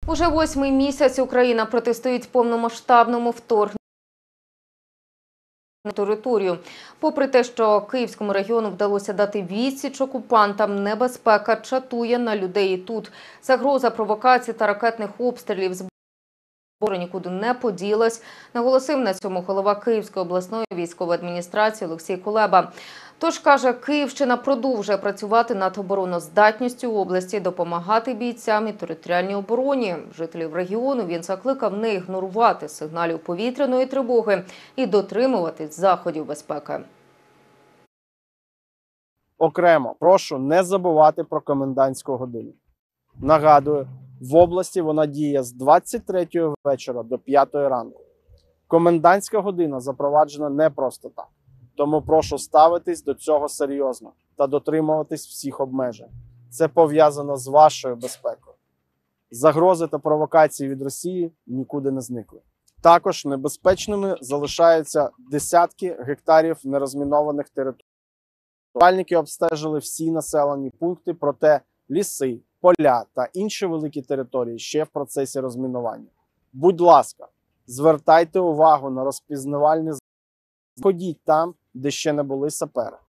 Уже 8-й місяць Україна протистоїть повномасштабному вторгненню на територію. Попри те, що Київському регіону вдалося дати відсіч окупантам, небезпека чатує на людей і тут. Загроза провокацій та ракетних обстрілів з нікуди не поділась, наголосив на цьому голова Київської обласної військової адміністрації Олексій Кулеба. Тож, каже, Київщина продовжує працювати над обороноздатністю області, допомагати бійцям і територіальній обороні. Жителів регіону він закликав не ігнорувати сигналів повітряної тривоги і дотримуватись заходів безпеки. Окремо прошу не забувати про комендантську годину. Нагадую, в області вона діє з 23-ї вечора до 5-ї ранку. Комендантська година запроваджена не просто так. Тому прошу ставитись до цього серйозно та дотримуватись всіх обмежень. Це пов'язано з вашою безпекою. Загрози та провокації від Росії нікуди не зникли. Також небезпечними залишаються десятки гектарів нерозмінованих територій. Рятувальники обстежили всі населені пункти, проте ліси, поля та інші великі території ще в процесі розмінування. Будь ласка, звертайте увагу на розпізнавальні знаки. Ходіть там, де ще не були сапери.